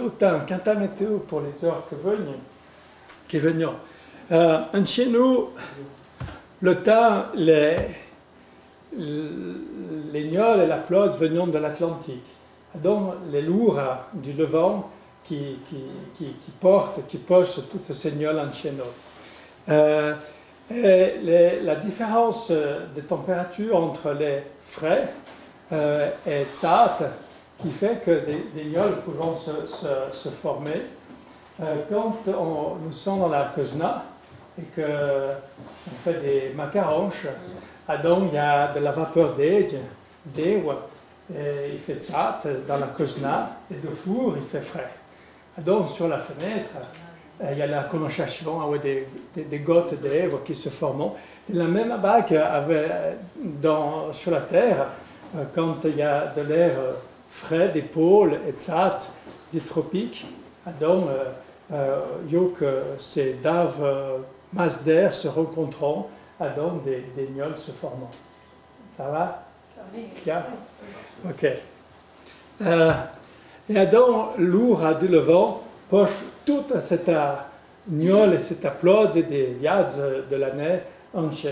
saluta, canta météo pour les heures qui venons. Chez nous, le temps, les gnoles et la ploze venant de l'Atlantique. Donc, les lourds du Levant qui posent toutes ces gnoles en chez nous. La différence de température entre les frais et tsat qui fait que des gnoles peuvent se former quand nous sommes dans la Kozna et qu'on fait des macaronches. Donc il y a de la vapeur d'eau, il fait tsat dans la Kozna et de four il fait frais. Donc sur la fenêtre il y a la condensation avec des gouttes d'eau qui se forment. Et la même bague sur la terre, quand il y a de l'air frais des pôles et tsat des tropiques, donc ces masses d'air se rencontrant, donc des gnoles se formant. Ça va? Bien. Ok. Et donc l'our du Levant poche toute cette gnole et cette ploze et des yads de l'année en chez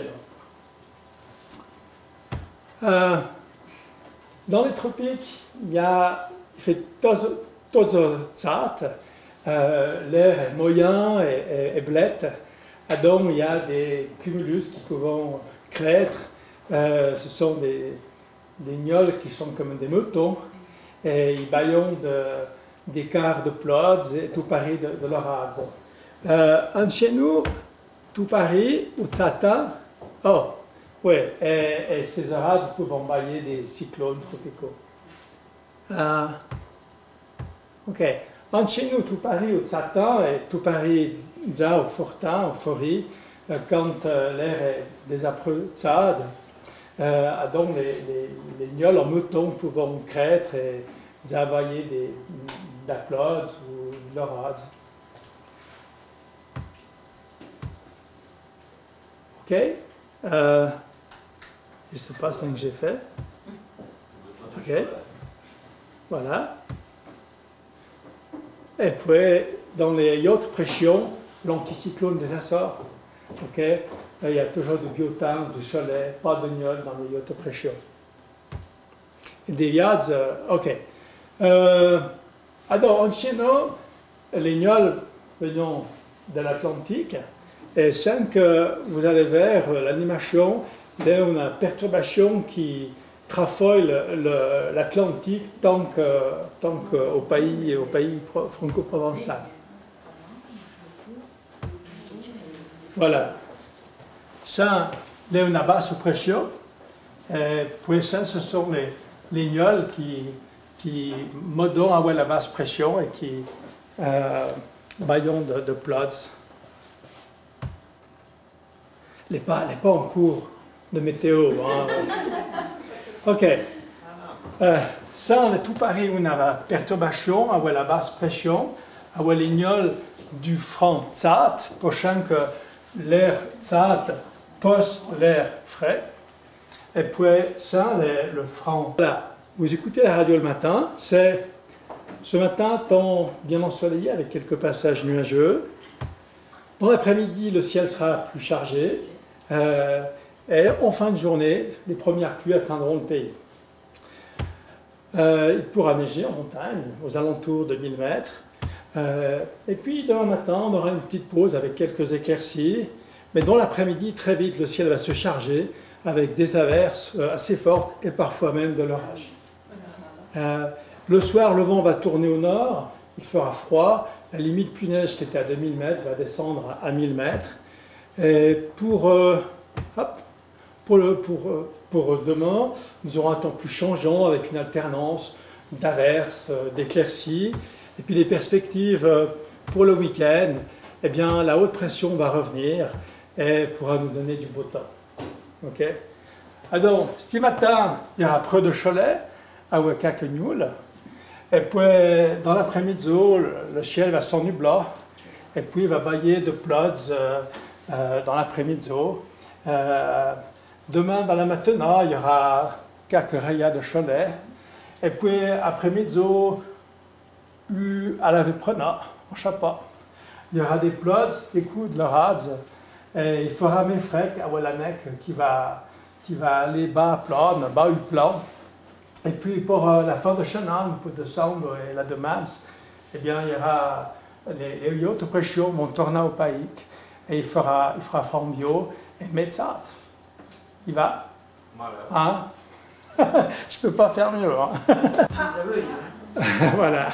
nous. Dans les tropiques, il fait todo tsat, l'air est moyen et blette. Donc il y a des cumulus qui peuvent créître. Ce sont des gnoles qui sont comme des moutons et ils baillent des quarts de plods et tout Paris de l'orage. En chez nous, tout Paris, ou Tsata, et ces orages peuvent bailler des cyclones tropicaux. Ok. En chez nous, tout Paris, ou Tsata, et tout Paris, déjà au Fortin, au Fori, quand l'air est désapreux tsad, donc les gnoles en mouton peuvent créître et bailler d'applauds ou de l'orage. Ok, je ne sais pas ce que j'ai fait. Ok, voilà. Et puis, dans les autres pressions, l'anticyclone des Açores, ok, il y a toujours du biotin, du soleil, pas de gnôle dans les autres pressions. Et des yads, ok. Alors, en Chine, les gnôles venant de l'Atlantique, et sans que vous allez vers l'animation, il y a une perturbation qui trafouille l'Atlantique tant qu'au pays franco-provençal. Voilà. Ça, il y a une basse pression, et puis ça, ce sont les gnôles qui modèrent avec la basse pression et qui baillent de plots. Les pas en cours de météo. Hein. Ok. Ça, on est tout pareil, on a la perturbation avec la basse pression, avec les gnôles du front tsat, prochain que l'air tsat pose l'air frais. Et puis ça, le front. Voilà. Vous écoutez la radio le matin, c'est ce matin, temps bien ensoleillé avec quelques passages nuageux. Dans l'après-midi, le ciel sera plus chargé. Et en fin de journée, les premières pluies atteindront le pays. Il pourra neiger en montagne, aux alentours de 1000 mètres. Et puis demain matin, on aura une petite pause avec quelques éclaircies. Mais dans l'après-midi, très vite, le ciel va se charger avec des averses assez fortes et parfois même de l'orage. Le soir, le vent va tourner au nord, il fera froid. La limite pluie-neige qui était à 2000 mètres va descendre à 1000 mètres. Et pour demain, nous aurons un temps plus changeant avec une alternance d'averses, d'éclaircies. Et puis les perspectives pour le week-end, eh bien la haute pression va revenir et pourra nous donner du beau temps. Ok. Alors, ce matin, il y aura peu de cholet à Ouakak-Nioul. Et puis, dans l'après-midi, le ciel va s'ennubler. Et puis, il va bailler de plots dans l'après-midi. Demain, dans la matinée, il y aura quelques rayons de cholet. Et puis, après-midi, à la Veprena, en Chapa. Il y aura des plots, des coups de l'orade, et il fera mes frères à Wallanek qui va aller bas plan, bas au plan. Et puis pour la fin de Chenan, pour décembre et la demance, eh bien, il y aura les hautes pressions vont tourner au pays et il fera Frandio et Metzat. Il va. Hein? Je peux pas faire mieux. Hein? Voilà.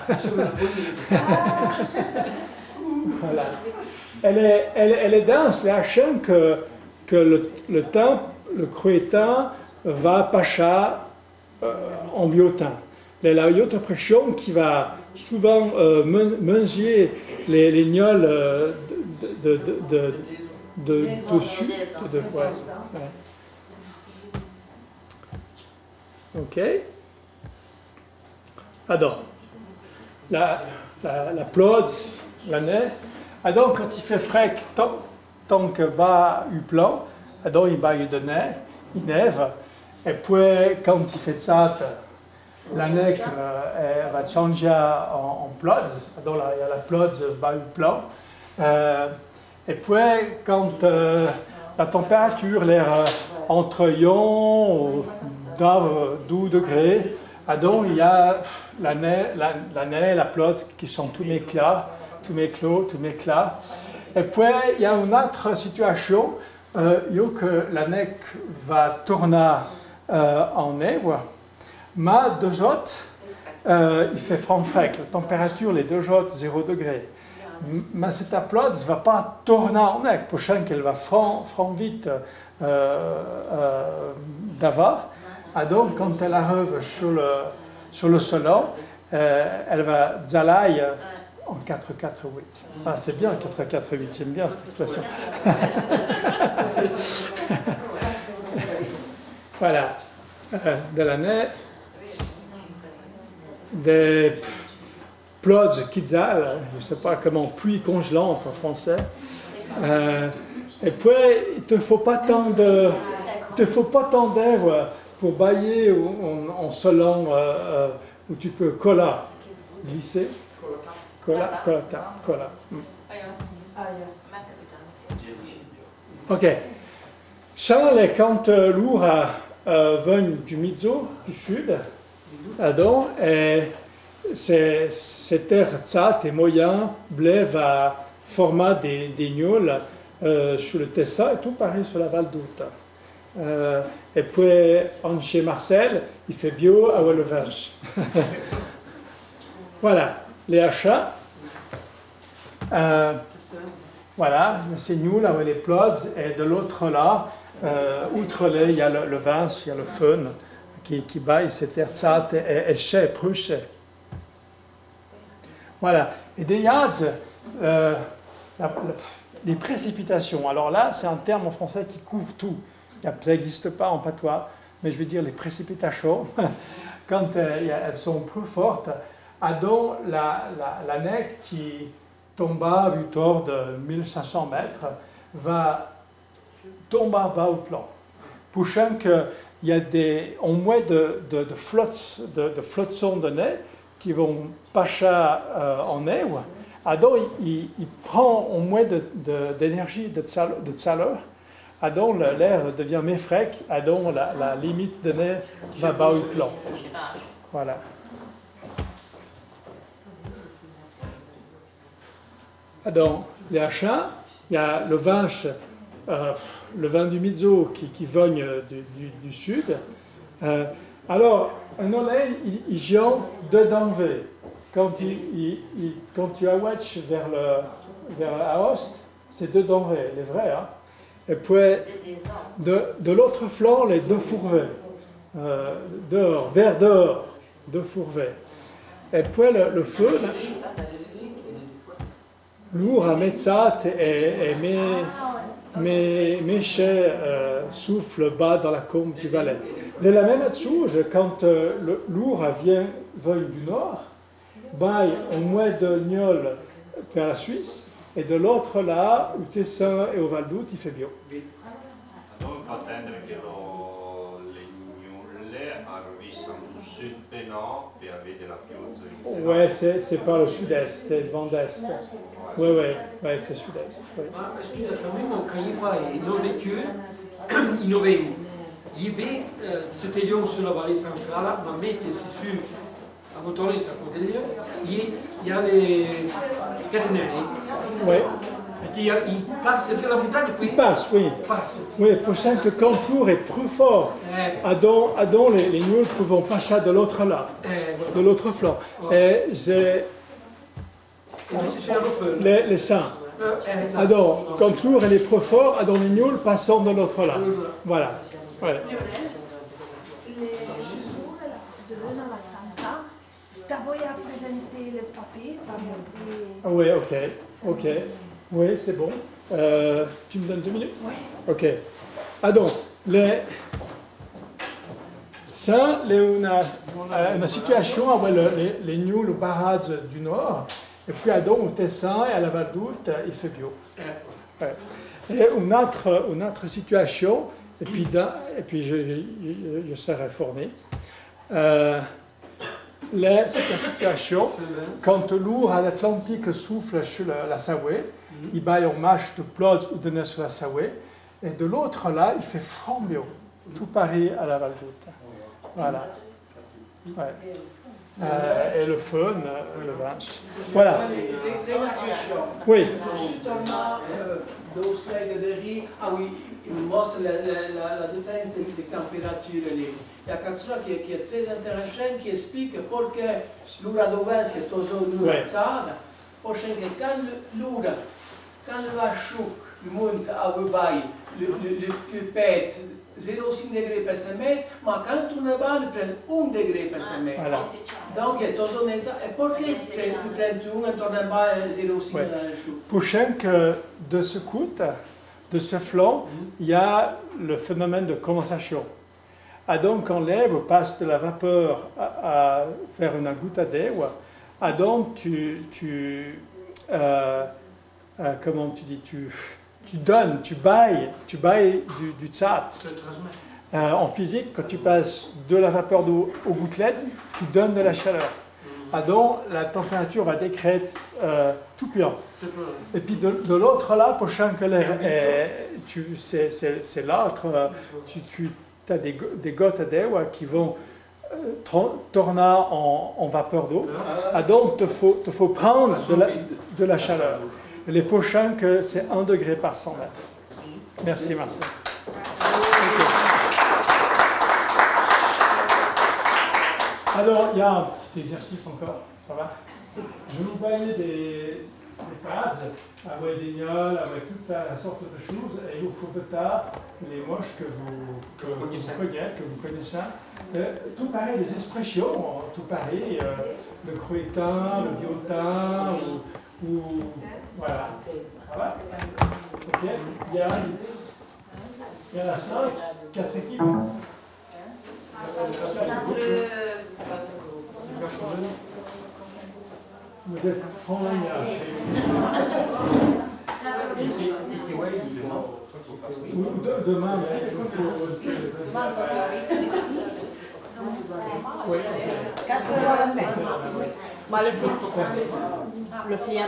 Voilà. Elle est dense, la chaîne que le temps, le cruétain va pacha en biotin. La haute pression qui va souvent manger les gnolles dessus. Ouais. Ok. Alors, la plode, l'année. Alors, quand il fait frais, tant que bas du plan, alors il va y donner, il neive. Et puis, quand il fait ça, l'année va changer en plode. Alors, là, il y a la plode bas du plan. Et puis, quand la température l'air entre ions, 12 degrés, alors il y a l'année, la plode qui sont tous mes clats. Tous mes clats. Et puis, il y a une autre situation, que la neige va tourner en neige, mais deux autres, il fait franc frais, la température, les deux autres, 0 degré. Mais cette plode ne va pas tourner en neige, prochaine qu'elle va franc vite d'avant. Et donc, quand elle arrive sur le salon, elle va zalaï en 4-4-8. Ah, c'est bien 4-4-8, j'aime bien cette expression. Voilà. De l'année, des plods kidzal, je ne sais pas comment, pluie congelante en français. Et puis, il ne te faut pas tant d'œuvres pour bailler en selon où tu peux glisser. Cola. Ok. Charles, quand l'our vient du Mizo, du sud, c'est terre tsat et moyen, blé va former des gnolls sur le Tessa et tout pareil sur la Val d'Outa. Et puis, chez Marcel, il fait bio à Wallevenge. Voilà. Les achats, voilà, c'est nous, là, les plots, et de l'autre là, outre les, il y a le vin, il y a le fun qui baille, c'est erzat et chez, pruche. Voilà, et des yads, les précipitations, alors là, c'est un terme en français qui couvre tout, ça n'existe pas en patois, mais je veux dire les précipitations, quand elles sont plus fortes, dont la neige qui tomba vu tort de 1500 mètres va tomber bas au plan. Prochain qu'il y a au moins de flotsons de neige qui vont passer en neige. Donc il prend au moins d'énergie de chaleur. Donc l'air devient méfrec. Donc la limite de neige va bas au plan. Voilà. Donc, les achats, il y a le vin du Mizo qui vient du sud. Alors, un olé, il vient de d'enlever. Quand tu awatch vers l'Aost, c'est deux denrées, les vrais. Hein? Et puis, de l'autre flanc, les deux fourvets. Dehors, vers dehors, deux fourvets. Et puis, le feu. Lourd à Metzat et mes chais soufflent bas dans la combe du Valais. De la même chose, quand le lourd vient du nord, baille au moins de Niol vers la Suisse, et de l'autre là, au Tessin et au Val d'Août, il fait bio. Donc, il faut attendre que les Gnolle arrivent au sud pénal et avec de la fiole. Ouais, c'est par le sud-est, c'est le vent d'est. Oui, c'est sud-est. Oui. Ma scusa, quand il va non lecture, il nous vient. Il c'était Lyon sur la vallée centrale, mais qui est sur la motorette à côté de Lyon, il y a les Carinelli. Oui. Il passe de la montagne, puis il passe, oui. Oui, prochain que Cantour est plus fort. Adon les nuls pouvons pas ça de l'autre là, de l'autre flanc. Et j'ai les saints. Adon, Cantour elle est plus fort, Adon les nuls passons de l'autre là. Voilà. Ouais. Oui, ok. Oui, c'est bon. Tu me donnes 2 minutes? Oui. Ok. Donc, ça, on a une situation avec les nuls, le barrage du nord, et puis à donc, au Tessin et à la Val d'Août, il fait bio. Ouais. Et une autre situation, et puis je serai formé. C'est la situation quand l'eau à l'Atlantique souffle sur la Savoie, il baille en mâche de Plods ou de sur la Savoie, et de l'autre là, il fait franc bio, tout Paris à la Val d'Août. Voilà. Ouais. Et le feu, le vin. Voilà. Oui. Ah oui, il montre la différence de température. Il y a quelque chose qui est très intéressant qui explique pourquoi l'ouragan c'est toujours une alzada. Parce que quand le vent chaud monte à Dubaï, le pète 0,5 degrés par semaine, mais quand on va, il prend 1 degré par semaine. Voilà. Donc, il y a toujours une alzada. Et pourquoi il prend 1 et tourne pas 0,5 dans le chaud? Prochain que de ce côté, de ce flanc, il y a le phénomène de condensation. Donc, quand l'ève passe de la vapeur à faire une goutte d'eau, donc comment tu dis, tu donnes, tu bailles du tsat. En physique, quand tu passes de la vapeur d'eau aux gouttelettes, tu donnes de la chaleur. Donc, la température va décréter tout bien. Et puis de l'autre là, prochain que l'air c'est l'autre, tu as des gouttes d'eau qui vont tourner en vapeur d'eau. Donc, il faut prendre de la chaleur. Les prochains que c'est 1 degré par 100 mètres. Merci Marcel. Alors, il y a un petit exercice encore, ça va? Je vous voyais des phases avec des gnoles, avec toute la sorte de choses, et il vous faut peut-être les moches que vous connaissez. Tout pareil, les expressions, tout pareil, le cruetin, le biotin, ou voilà. Ça va? Ok. Il y a 5, 4 équipes. Vous êtes franc-lignard. Demain, mais il faut... Oui. 4 Ma le film demain. Le film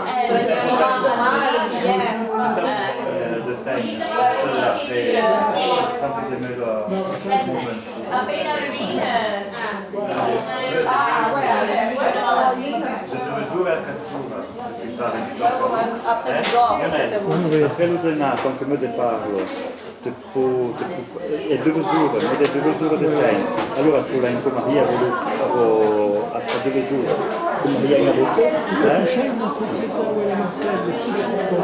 Se lo donato anche me de parlo, e 2 ore di tempo, allora tu l'hai in Maria voluto a 2 ore, come Maria in avuto?